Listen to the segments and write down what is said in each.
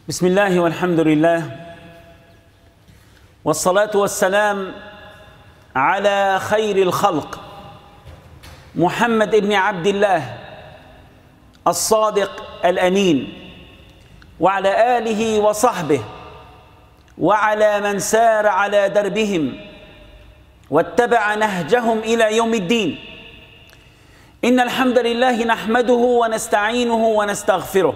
بسم الله والحمد لله والصلاة والسلام على خير الخلق محمد بن عبد الله الصادق الأمين وعلى آله وصحبه وعلى من سار على دربهم واتبع نهجهم إلى يوم الدين. إن الحمد لله نحمده ونستعينه ونستغفره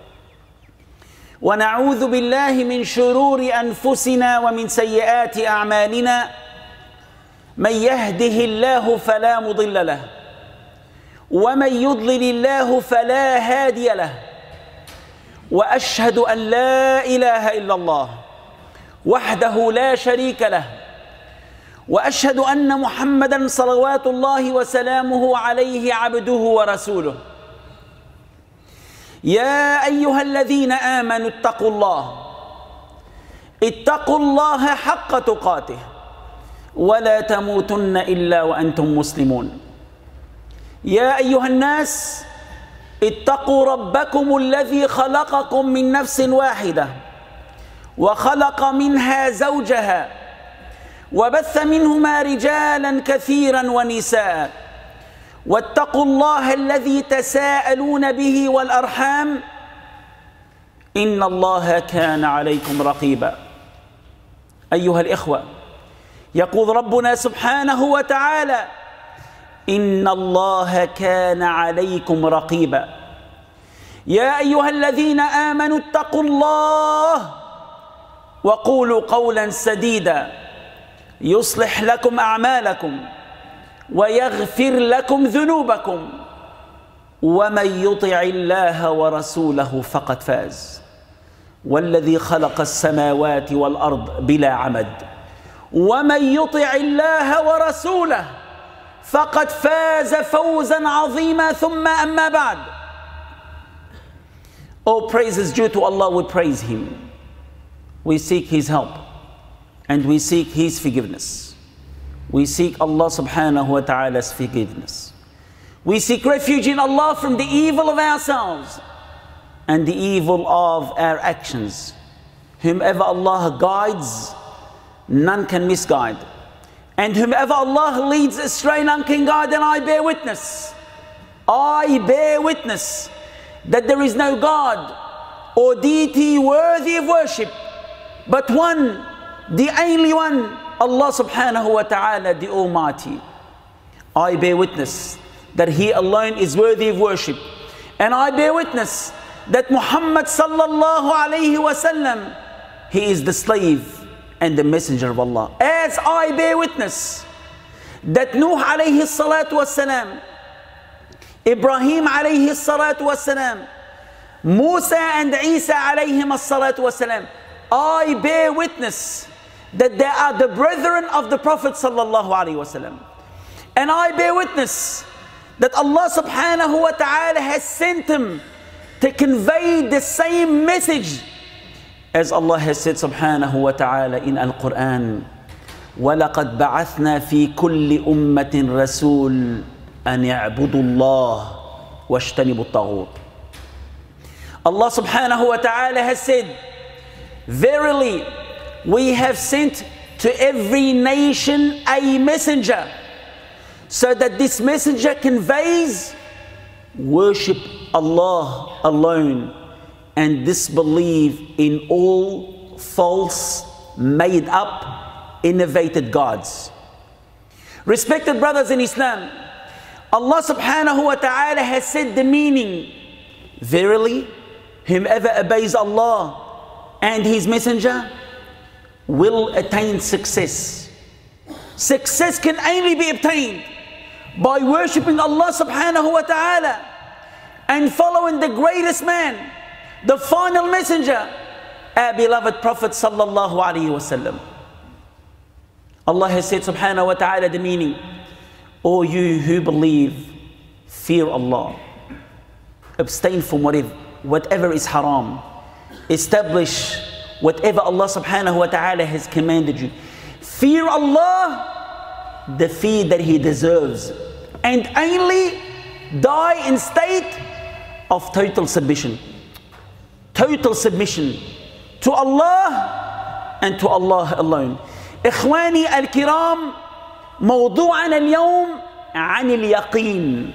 ونعوذ بالله من شرور أنفسنا ومن سيئات أعمالنا. من يهده الله فلا مضل له ومن يضلل الله فلا هادي له، وأشهد أن لا إله إلا الله وحده لا شريك له، وأشهد أن محمدًا صلوات الله وسلامه عليه عبده ورسوله. يا أيها الذين آمنوا اتقوا الله حق تقاته ولا تموتن إلا وأنتم مسلمون. يا أيها الناس اتقوا ربكم الذي خلقكم من نفس واحدة وخلق منها زوجها وبث منهما رجالا كثيرا ونساء، واتقوا الله الذي تساءلون به والأرحام إن الله كان عليكم رقيبا. أيها الإخوة، يقول ربنا سبحانه وتعالى: إن الله كان عليكم رقيبا. يا أيها الذين آمنوا اتقوا الله وقولوا قولا سديدا يصلح لكم أعمالكم ويغفر لكم ذنوبكم، ومن يطع الله ورسوله فقد فاز. والذي خلق السماوات والأرض بلا عمد، ومن يطع الله ورسوله فقد فاز فوزا عظيما. ثم أما بعد. All praise is due to Allah. We praise Him, we seek His help, and we seek His forgiveness. We seek Allah subhanahu wa ta'ala's forgiveness. We seek refuge in Allah from the evil of ourselves and the evil of our actions. Whomever Allah guides, none can misguide. And whomever Allah leads astray, none can guide. And I bear witness that there is no God or deity worthy of worship but one, the only one, Allah subhanahu wa ta'ala, the Almighty. I bear witness that He alone is worthy of worship. And I bear witness that Muhammad sallallahu alayhi wa sallam, he is the slave and the messenger of Allah. As I bear witness that Nuh alayhi salatu wa salam, Ibrahim alayhi salatu wa salam, Musa and Isa alayhim salatu wa salam, I bear witness that they are the brethren of the Prophet sallallahu alaihi wasallam. And I bear witness that Allah subhanahu wa ta'ala has sent them to convey the same message as Allah has said subhanahu wa ta'ala in Al-Quran: وَلَقَدْ بَعَثْنَا فِي كُلِّ أُمَّةٍ رَسُولٍ أَنْ يَعْبُدُوا اللَّهَ وَاجْتَنِبُوا الطَّاغُوتَ. Allah subhanahu wa ta'ala has said, verily, we have sent to every nation a messenger, so that this messenger conveys worship Allah alone and disbelieve in all false, made up, innovated gods. Respected brothers in Islam, Allah subhanahu wa ta'ala has said the meaning: verily, whomever obeys Allah and His messenger will attain success. Success can only be obtained by worshipping Allah subhanahu wa ta'ala and following the greatest man, the final messenger, our beloved Prophet sallallahu alaihi wasallam. Allah has said subhanahu wa ta'ala the meaning: O you who believe, fear Allah, abstain from whatever is haram, establish whatever Allah subhanahu wa ta'ala has commanded you. Fear Allah, the fear that He deserves, and only die in state of total submission. Total submission to Allah and to Allah alone. إخواني الكرام، موضوعنا اليوم عن اليقين.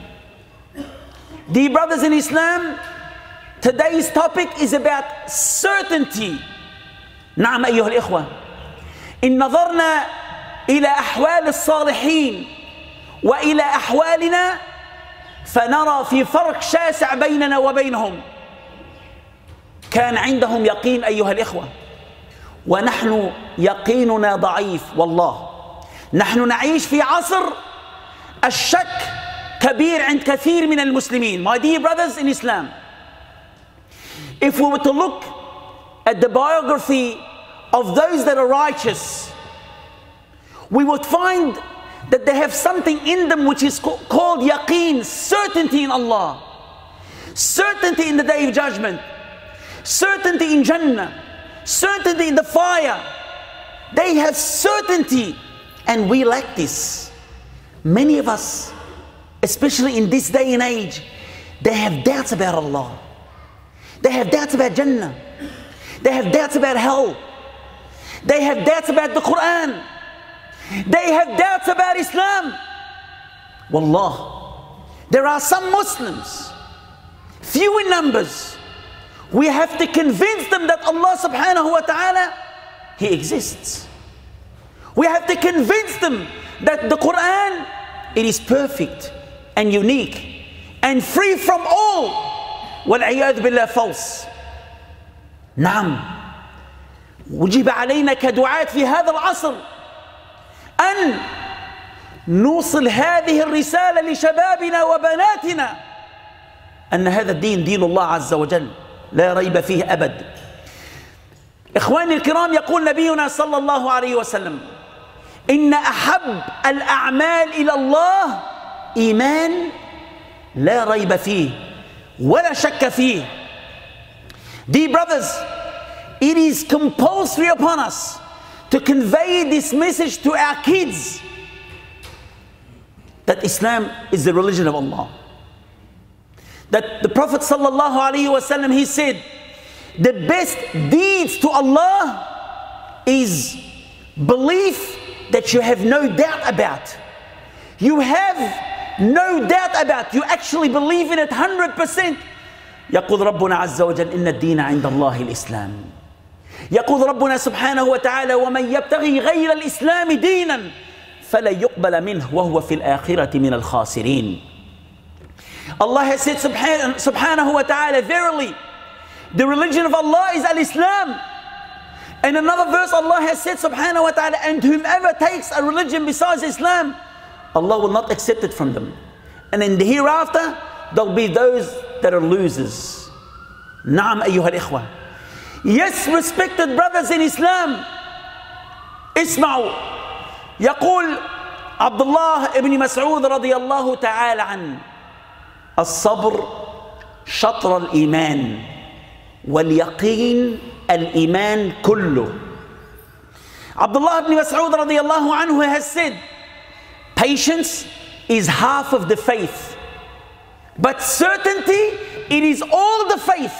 Dear brothers in Islam, today's topic is about certainty. نعم أيها الإخوة، إن نظرنا إلى أحوال الصالحين وإلى أحوالنا فنرى في فرق شاسع بيننا وبينهم. كان عندهم يقين أيها الإخوة، ونحن يقيننا ضعيف. والله نحن نعيش في عصر الشك كبير عند كثير من المسلمين. My dear brothers in Islam, if we were to look at the biography of those that are righteous, we would find that they have something in them which is called yaqeen, certainty in Allah, certainty in the day of judgment, certainty in Jannah, certainty in the fire. They have certainty, and we lack this. Many of us, especially in this day and age, they have doubts about Allah. They have doubts about Jannah. They have doubts about hell. They have doubts about the Quran. They have doubts about Islam. Wallah, there are some Muslims, few in numbers, we have to convince them that Allah subhanahu wa ta'ala, He exists. We have to convince them that the Quran, it is perfect and unique and free from all والعياذ بالله false. نعم، وجب علينا كدعاة في هذا العصر أن نوصل هذه الرسالة لشبابنا وبناتنا أن هذا الدين دين الله عز وجل لا ريب فيه أبد. إخواني الكرام، يقول نبينا صلى الله عليه وسلم: إن أحب الأعمال إلى الله إيمان لا ريب فيه ولا شك فيه. Dear brothers, it is compulsory upon us to convey this message to our kids that Islam is the religion of Allah. That the Prophet sallallahu alaihi wasallam, he said, the best deeds to Allah is belief that you have no doubt about. You have no doubt about. You actually believe in it 100%. يقول ربنا عز وجل إن الدين عند الله الإسلام. يقول ربنا سبحانه وتعالى: ومن يبتغي غير الإسلام دينا فلا يقبل منه وهو في الآخرة من الخاسرين. Allah has said subhanahu wa ta'ala, verily the religion of Allah is al-Islam. In another verse Allah has said subhanahu wa ta'ala, and whomever takes a religion besides Islam, Allah will not accept it from them. And in the hereafter there'll be those that are losers. Naam ayyuha al-ikhwa. Yes, respected brothers in Islam, اسمعوا. يقول عبد الله ابن مسعود رضي الله تعالى عنه: الصبر شطر الإيمان واليقين الإيمان كله. Abdullah ibn Mas'ud radiallahu anhu has said, patience is half of the faith, but certainty, it is all the faith.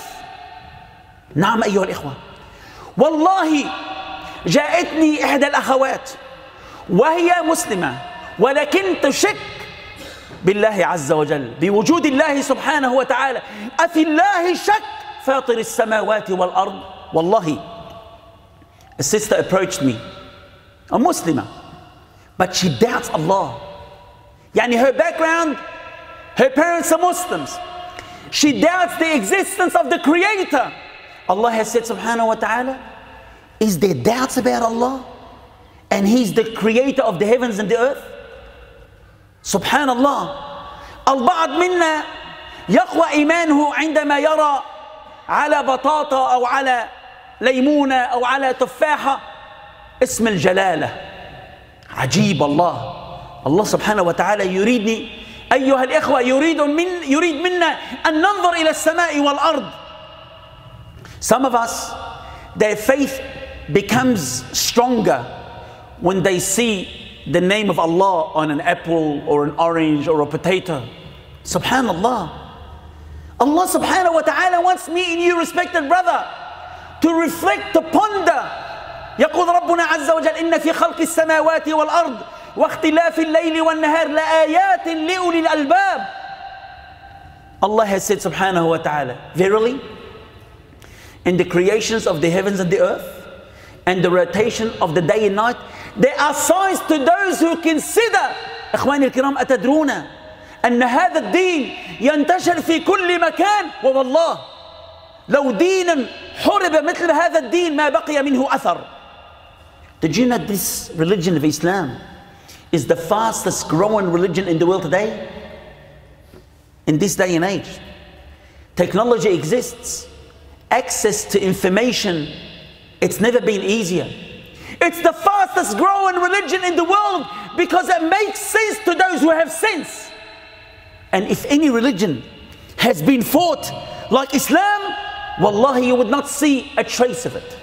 نعم أيها الإخوة، والله جاءتني إحدى الأخوات وهي مسلمة ولكن تشك بالله عز وجل، بوجود الله سبحانه وتعالى. أفي الله شك فاطر السماوات والأرض. Wallahi, a sister approached me, a Muslimah, but she doubts Allah. Yani her background, her parents are Muslims. She doubts the existence of the Creator. Allah has said subhanahu wa ta'ala, is there doubts about Allah? And He's the creator of the heavens and the earth? Subhanallah. البعض منا يقوى إيمانه عندما يرى على بطاطا أو على ليمونة أو على تفاحة اسم الجلالة. عجيب الله. الله سبحانه وتعالى يريدني أيها الإخوة، يريد منا أن ننظر إلى السماء والأرض. Some of us, their faith becomes stronger when they see the name of Allah on an apple or an orange or a potato. Subhanallah. Allah subhanahu wa ta'ala wants me and you, respected brother, to reflect, to ponder. يقول ربنا عز وجل إن في خلق السماوات والأرض واختلاف الليل والنهار لآيات لأولي الألباب. Allah has said subhanahu wa ta'ala, verily, in the creations of the heavens and the earth and the rotation of the day and night, there are signs to those who consider. إخواني الكرام أتدرون أن هذا الدين ينتشر في كل مكان؟ ووالله لو دين حرب مثل هذا الدين ما بقي منه أثر. Did you know this religion of Islam is the fastest growing religion in the world today? In this day and age, technology exists, access to information, it's never been easier. It's the fastest growing religion in the world because it makes sense to those who have sense. And if any religion has been fought like Islam, wallahi, you would not see a trace of it.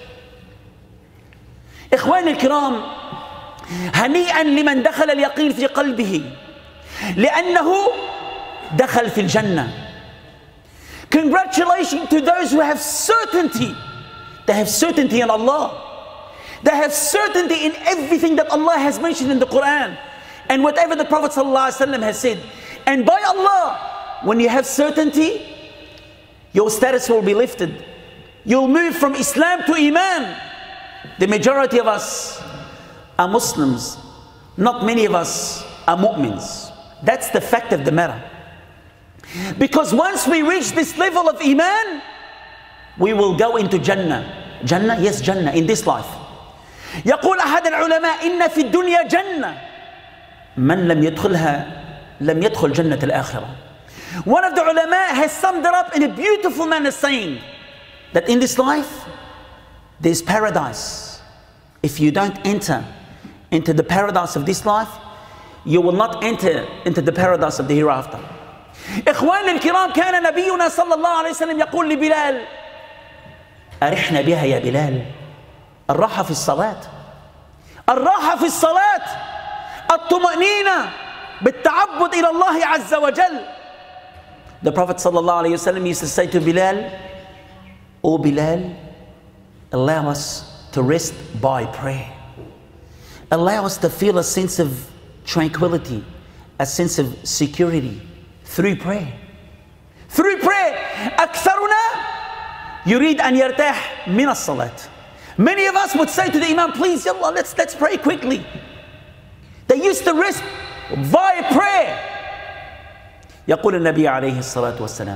إخواني الكرام، هنيئا لمن دخل اليقين في قلبه لأنه دخل في الجنة. Congratulations to those who have certainty. They have certainty in Allah. They have certainty in everything that Allah has mentioned in the Quran and whatever the Prophet ﷺ has said. And by Allah, when you have certainty, your status will be lifted. You'll move from Islam to Iman. The majority of us are Muslims. Not many of us are mu'mins. That's the fact of the matter. Because once we reach this level of Iman, we will go into Jannah. Jannah? Yes, Jannah, in this life. يقول أحد العلماء إن في الدنيا جنة من لم يدخلها لم يدخل جنة الآخرة. One of the ulama has summed it up in a beautiful manner, saying that in this life there's paradise. If you don't enter into the paradise of this life, you will not enter into the paradise of the hereafter. إخواني الكرام، كان نبينا صلى الله عليه وسلم يقول لبلال أرحنا بها يا بلال. الراحة في الصلاة، الراحة في الصلاة، الطمأنينة بالتعبد إلى الله عز وجل. The Prophet صلى الله عليه وسلم used to say to Bilal, "O Bilal, allow us to rest by prayer. Allow us to feel a sense of tranquility, a sense of security through prayer." Through prayer. أكثرنا يريد أن يرتاح من الصلاة. Many of us would say to the Imam, please, yallah, let's pray quickly. They used to rest via prayer. يقول النبي عليه الصلاة والسلام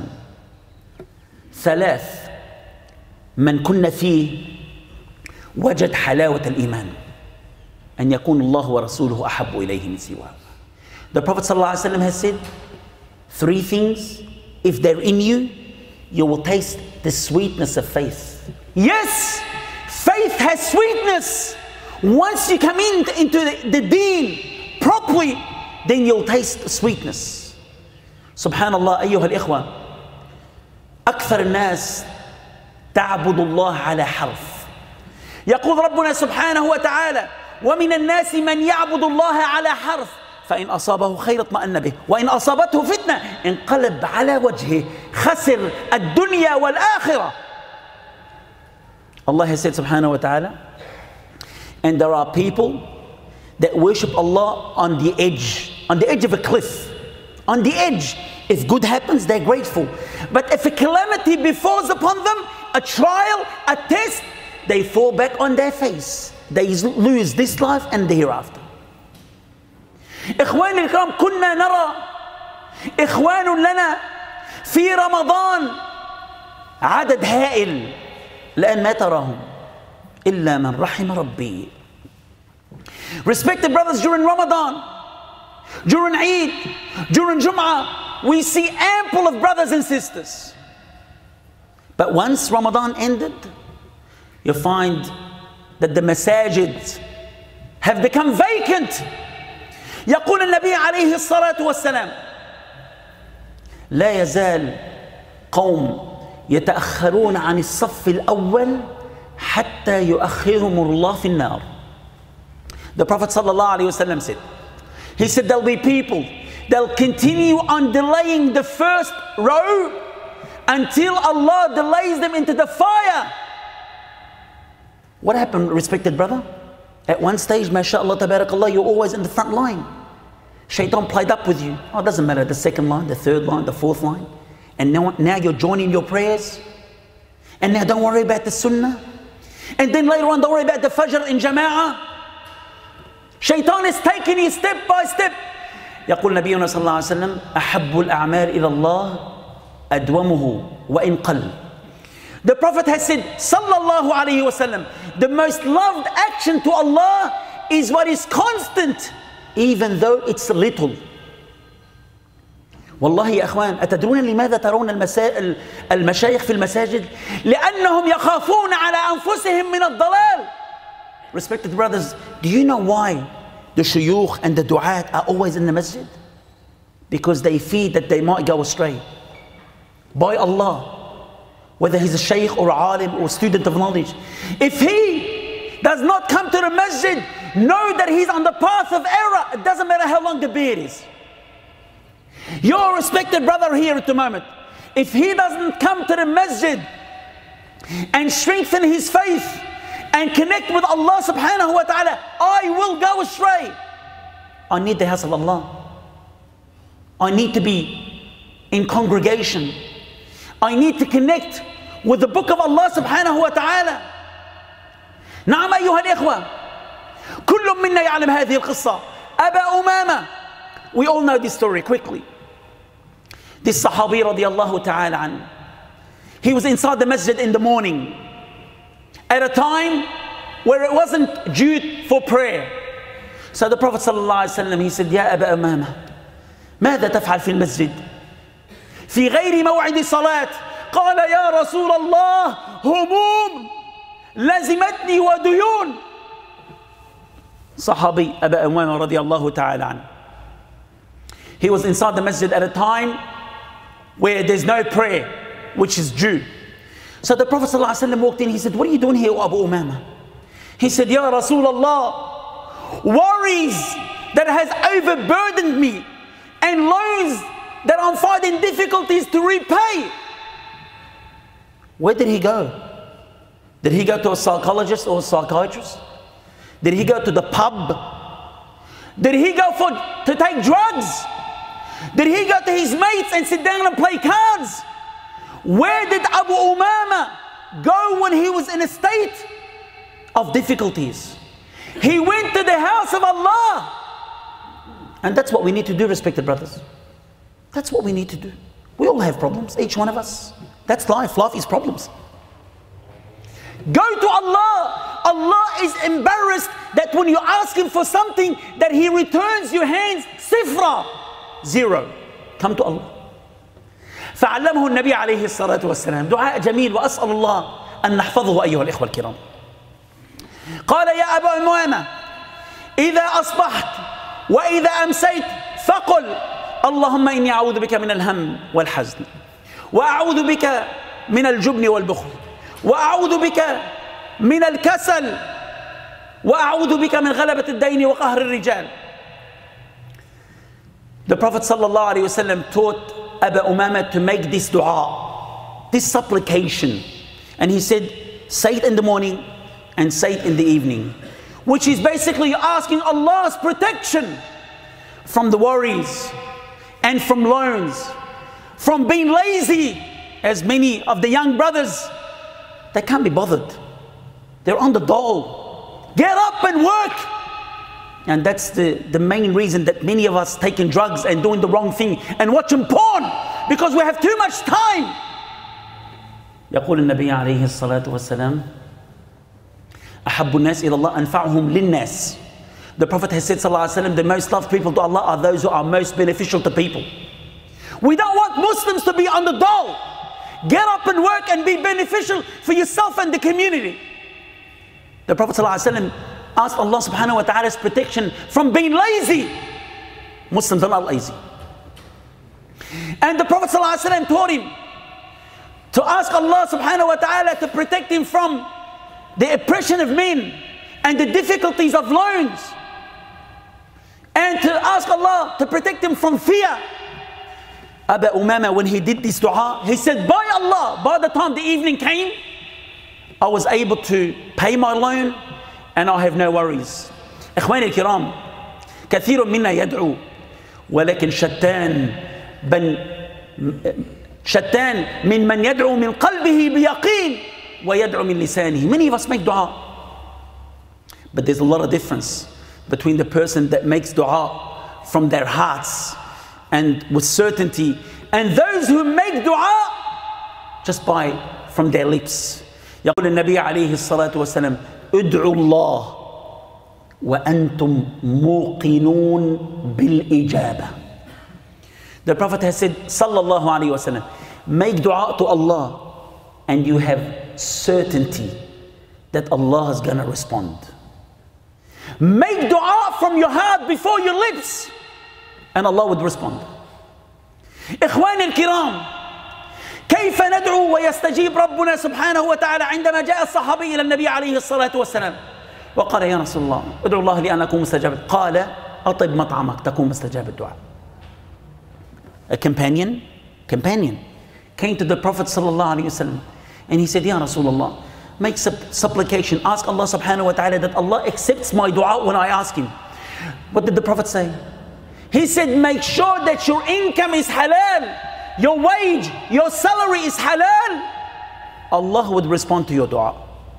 ثلاث من كنا فيه وجد حلاوة الإيمان أن يكون الله ورسوله أحب إليه من سواه. The Prophet ﷺ has said, three things, if they're in you, you will taste the sweetness of faith. Yes, faith has sweetness. Once you come into the deen properly, then you'll taste sweetness. Subhanallah, أيها الإخوة, أكثر الناس تعبد الله على حرف. يقول ربنا سبحانه وتعالى ومن الناس من يعبد الله على حرف فإن أصابه خير اطمأن به وإن أصابته فتنة انقلب على وجهه خسر الدنيا والآخرة. Allah has said subhanahu wa ta'ala, and there are people that worship Allah on the edge of a cliff, on the edge. If good happens, they're grateful. But if a calamity befalls upon them, a trial, a test, they fall back on their face. They lose this life and the hereafter. إخواني الكرام، كنا نرى إخوان لنا في رمضان عدد هائل الآن ما تراهم إلا من رحم ربي. Respected brothers, during Ramadan, during Eid, during Jum'ah, we see ample of brothers and sisters. But once Ramadan ended, you find that the masajid have become vacant. يقول النبي عليه الصلاة والسلام لا يزال قوم يتأخرون عن الصف الأول حتى يؤخرهم الله في النار. The Prophet sallallahu alaihi wasallam said, he said there'll be people that'll continue on delaying the first row until Allah delays them into the fire. What happened, respected brother? At one stage, mashallah, tabarakallah, you're always in the front line. Shaitan played up with you. Oh, it doesn't matter, the second line, the third line, the fourth line. And now you're joining your prayers. And now don't worry about the sunnah. And then later on, don't worry about the fajr in jama'ah. Shaitan is taking you step by step. يقول نبينا صلى الله عليه وسلم أحب الأعمال إلى الله أدومه وإن قل. The Prophet has said, sallallahu alayhi wasallam, the most loved action to Allah is what is constant, even though it's little. والله يا أخوان أتدرون لماذا ترون المشايخ في المساجد؟ لأنهم يخافون على أنفسهم من الضلال. Respected brothers, do you know why the shuyukh and the du'at are always in the masjid? Because they fear that they might go astray. By Allah. Whether he's a shaykh or a alim or student of knowledge. If he does not come to the masjid, know that he's on the path of error. It doesn't matter how long the beard is. Your respected brother here at the moment, if he doesn't come to the masjid and strengthen his faith and connect with Allah subhanahu wa ta'ala, I will go astray. I need the house of Allah. I need to be in congregation. I need to connect with the book of Allah subhanahu wa ta'ala. نعم أيها الإخوة كل منا يعلم هذه القصة. أبا أمامة, we all know this story quickly. This Sahabi radiallahu ta'ala an, he was inside the masjid in the morning at a time where it wasn't due for prayer. So the Prophet sallallahu alaihi wasallam, he said, يا أبا أمامة ماذا تفعل في المسجد في غير موعد صلاة؟ قال يا رسول الله هموم لزمتني وديون. Sahabi Abu Umama radiallahu ta'ala an, he was inside the masjid at a time where there's no prayer, which is due. So the Prophet sallallahu alaihi wasallam walked in. He said, what are you doing here, Abu Umama? He said, Ya Rasulullah, worries that has overburdened me and loans that I'm finding difficulties to repay. Where did he go? Did he go to a psychologist or a psychiatrist? Did he go to the pub? Did he go to take drugs? Did he go to his mates and sit down and play cards? Where did Abu Umama go when he was in a state of difficulties? He went to the house of Allah. And that's what we need to do, respected brothers. That's what we need to do. We all have problems, each one of us. That's life. Life is problems. Go to Allah. Allah is embarrassed that when you ask Him for something, that He returns your hands sifra, zero. Come to Allah. فعلمه النبي عليه الصلاة والسلام دعاء جميل وأسأل الله أن نحفظه أيها الإخوة الكرام. قال يا أبا أمامة إذا أصبحت وإذا أمسيت فقل اللهم إني أعوذ بك من الهم والحزن وأعوذ بك من الجبن والبخل وأعوذ بك من الكسل وأعوذ بك من غلبة الدين وقهر الرجال. The Prophet sallallahu alaihi wasallam taught Abu Umama to make this dua, this supplication, and he said, say it in the morning and say it in the evening, which is basically asking Allah's protection from the worries and from loans, from being lazy, as many of the young brothers, they can't be bothered. They're on the dole. Get up and work. And that's the main reason that many of us taking drugs and doing the wrong thing and watching porn, because we have too much time. يقول النبي عليه الصلاة والسلام أحب الناس إلى الله أنفعهم للناس. The Prophet has said sallallahu alaihi wasallam, the most loved people to Allah are those who are most beneficial to people. We don't want Muslims to be on the dole. Get up and work and be beneficial for yourself and the community. The Prophet sallallahu alaihi wasallam asked Allah subhanahu wa ta'ala's protection from being lazy. Muslims are not lazy. And the Prophet sallallahu alaihi wasallam taught him to ask Allah subhanahu wa ta'ala to protect him from the oppression of men and the difficulties of loans, and to ask Allah to protect him from fear. Abu Umama, when he did this dua, he said, by Allah, by the time the evening came, I was able to pay my loan and I have no worries. إخواني الكرام، كثير منا يدعو ولكن شتان من يدعو من قلبه بيقين ويدعو من لسانه. Many of us make dua, but there's a lot of difference between the person that makes dua from their hearts and with certainty, and those who make dua just from their lips. يقول النبي عليه الصلاة والسلام: ادعوا الله وأنتم موقنون بالإجابة. The Prophet has said, sallallahu alayhi wa sallam, make dua to Allah and you have certainty that Allah is going to respond. Make dua from your heart before your lips and Allah would respond. إخواني الكرام، كيف ندعو ويستجيب ربنا سبحانه وتعالى عندما جاء الصحابي إلى النبي عليه الصلاة والسلام وقال: يا رسول الله ادعو الله لي أن أكون مستجاب. قال: أطب مطعمك تكون مستجاب الدعاء. A companion came to the Prophet sallallahu alaihi wasallam and he said: Ya Rasulullah, make supplication, ask Allah subhanahu wa ta'ala that Allah accepts my dua when I ask him. What did the Prophet say? He said, make sure that your income is halal, your wage, your salary is halal. Allah would respond to your dua.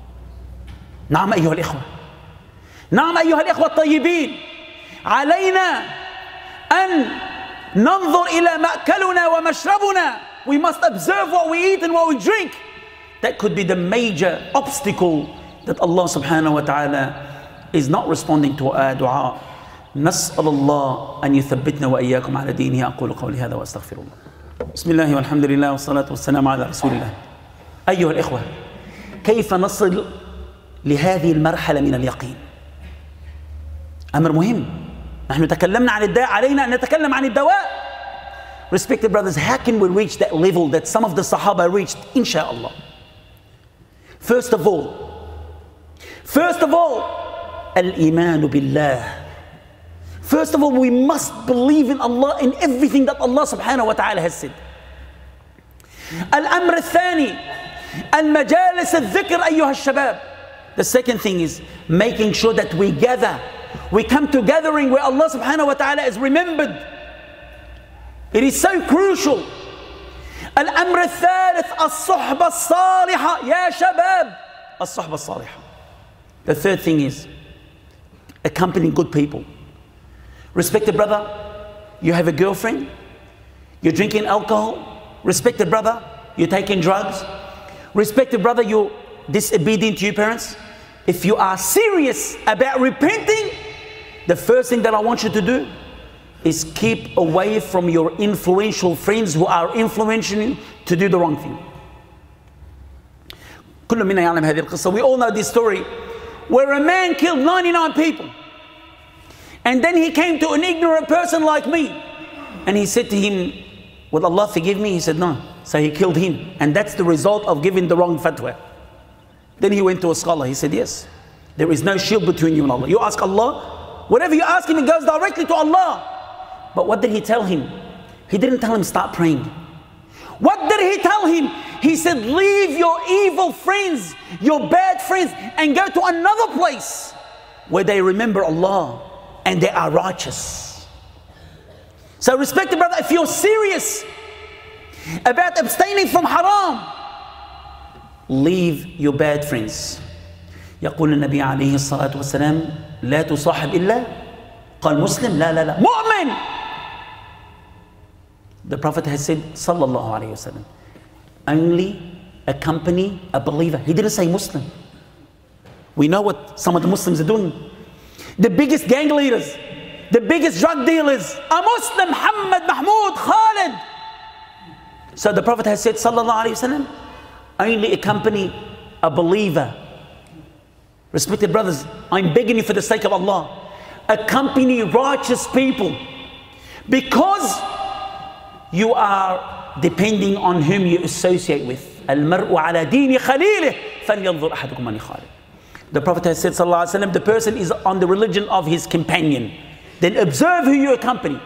نعم أيها الإخوة، نعم أيها الإخوة الطيبين، علينا أن ننظر إلى مأكلنا ومشربنا. We must observe what we eat and what we drink. That could be the major obstacle that Allah subhanahu wa ta'ala is not responding to our dua. نسأل الله أن يثبتنا وإياكم على دينه. أقول قولي هذا وأستغفر الله. بسم الله والحمد لله والصلاة والسلام على رسول الله. أيها الإخوة، كيف نصل لهذه المرحلة من اليقين؟ أمر مهم. نحن تكلمنا عن الداء، علينا أن نتكلم عن الدواء. Respected brothers, how can we reach that level that some of the Sahaba reached? Insha'Allah. First of all, al-iman billah. First of all, we must believe in Allah, in everything that Allah subhanahu wa ta'ala has said. Al-amr al-thani, al-majalis al-dhikr ayyuha al-shabab. The second thing is making sure that we gather. We come to gathering where Allah subhanahu wa ta'ala is remembered. It is so crucial. Al-amr al-thalith, as-suhba as-salihah. Ya shabab, as-suhba as-salihah. The third thing is accompanying good people. Respected brother, you have a girlfriend, you're drinking alcohol. Respected brother, you're taking drugs. Respected brother, you're disobedient to your parents. If you are serious about repenting, the first thing that I want you to do is keep away from your influential friends who are influencing you to do the wrong thing. كل منا يعلم هذه القصة. We all know this story where a man killed 99 people. And then he came to an ignorant person like me and he said to him, will Allah forgive me? He said no. So he killed him, and that's the result of giving the wrong fatwa. Then he went to a scholar. He said, yes, there is no shield between you and Allah. You ask Allah, whatever you ask him, it goes directly to Allah. But what did he tell him? He didn't tell him start praying. What did he tell him? He said, leave your evil friends, your bad friends, and go to another place where they remember Allah and they are righteous. So respected brother, if you're serious about abstaining from haram, leave your bad friends. يقول النبي عليه الصلاة والسلام لا تصاحب إلا قال مسلم لا لا لا مؤمن. The Prophet has said sallallahu alayhi wasallam, only accompany a believer. He didn't say Muslim. We know what some of the Muslims are doing. The biggest gang leaders, the biggest drug dealers are Muslim. Muhammad, Mahmoud, Khalid. So the Prophet has said sallallahu alayhi wasallam, only accompany a believer. Respected brothers, I'm begging you for the sake of Allah, accompany righteous people, because you are depending on whom you associate with. Al-mar'u ala dini khalilih falyanzur ahadukum man khalil. The Prophet has said sallallahu alaihi wasallam, the person is on the religion of his companion. Then observe who you accompany.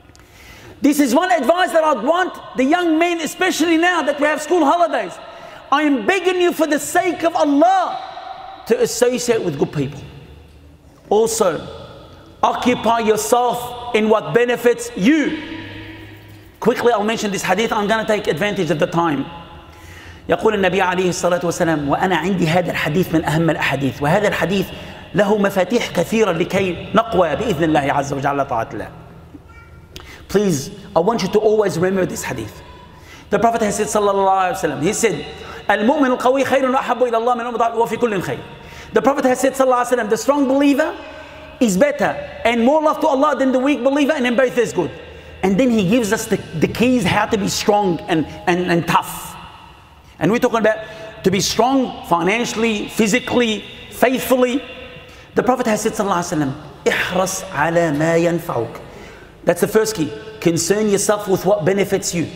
This is one advice that I'd want the young men, especially now that we have school holidays. I am begging you for the sake of Allah to associate with good people. Also, occupy yourself in what benefits you. Quickly, I'll mention this hadith. I'm going to take advantage of the time. يقول النبي عليه الصلاة والسلام: وأنا عندي هذا الحديث من أهم الأحاديث، وهذا الحديث له مفاتيح كثيرة لكي نقوى بإذن الله عز وجل على طاعة الله. Please, I want you to always remember this hadith. The Prophet has said, sallallahu alaihi wasallam, he said, المؤمن القوي خير وأحب إلى الله من المضاعف وفي كل خير. The Prophet has said, sallallahu alaihi wasallam, the strong believer is better and more love to Allah than the weak believer, and in both is good. And then he gives us the keys how to be strong and tough. And we're talking about to be strong financially, physically, faithfully. The Prophet has said, sallallahu alaihi wasallam, احرص على ما ينفعك. That's the first key. Concern yourself with what benefits you.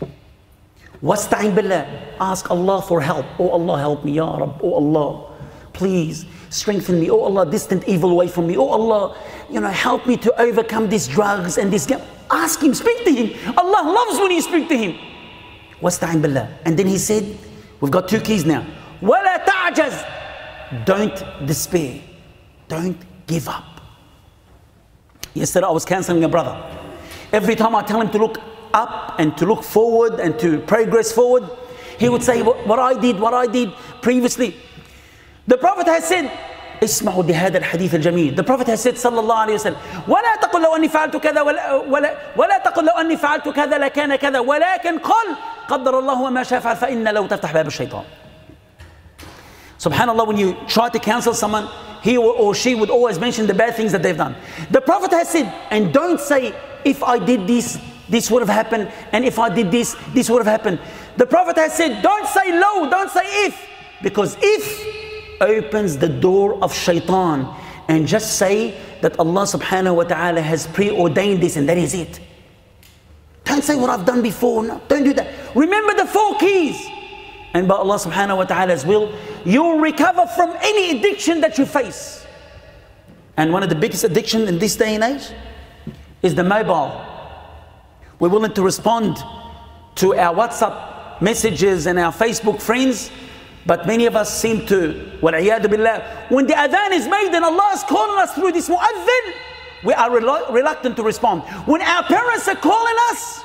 Wasta'in billah. Ask Allah for help. Oh Allah, help me, Ya Rabb. Oh Allah, please strengthen me. Oh Allah, distant evil away from me. Oh Allah, help me to overcome these drugs and this. Ask Him, speak to Him. Allah loves when you speak to Him. Wasta'in billah. And then He said, we've got two keys now. وَلَا تَعْجَزْ. Don't despair. Don't give up. Yesterday I was counseling a brother. Every time I tell him to look up and to look forward and to progress forward, he would say, what I did previously. The Prophet has said, اسمعوا بهذا الحديث الجميل. The Prophet has said, صلى الله عليه وسلم, ولا تقل لو أني فعلت كذا ولا تقل لو أني فعلت كذا لكان كذا ولكن قل قدر الله وما شاء فعل فإن لو تفتح باب الشيطان. Subhanallah, when you try to counsel someone, he or she would always mention the bad things that they've done. The Prophet has said, and don't say, if I did this, this would have happened, and if I did this, this would have happened. The Prophet has said, don't say low, don't say if, because if opens the door of shaitan, and just say that Allah subhanahu wa ta'ala has preordained this and that is it. Don't say what I've done before, no, don't do that. Remember the four keys. And by Allah subhanahu wa ta'ala's will, you'll recover from any addiction that you face. And one of the biggest addictions in this day and age is the mobile. We're willing to respond to our WhatsApp messages and our Facebook friends, but many of us seem to, wal-iyadu billah, when the adhan is made and Allah is calling us through this mu'adhin, we are reluctant to respond. When our parents are calling us,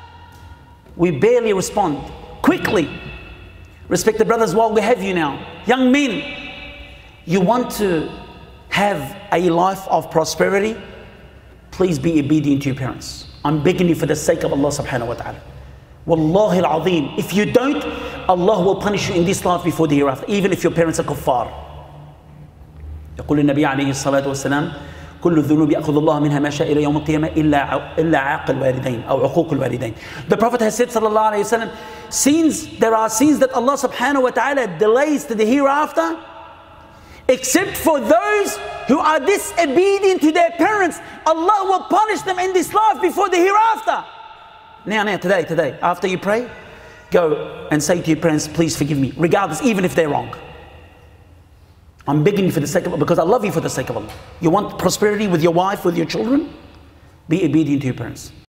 we barely respond. Quickly. Respected brothers, while we have you now, young men, you want to have a life of prosperity, please be obedient to your parents. I'm begging you for the sake of Allah subhanahu wa ta'ala. Wallahi al-azim, if you don't, Allah will punish you in this life before the hereafter, even if your parents are kuffar. يقول النبي عليه الصلاة والسلام كل الذنوب يأخذ الله منها ما شاء إلى يوم القيامة إلا عاق الوالدين أو عقوق الوالدين. The Prophet has said sallallahu alayhi wa sallam, there are sins that Allah subhanahu wa ta'ala delays to the hereafter, except for those who are disobedient to their parents. Allah will punish them in this life before the hereafter. Now, today, after you pray, go and say to your parents, please forgive me, regardless, even if they're wrong. I'm begging you for the sake of Allah, because I love you for the sake of Allah. You want prosperity with your wife, with your children? Be obedient to your parents.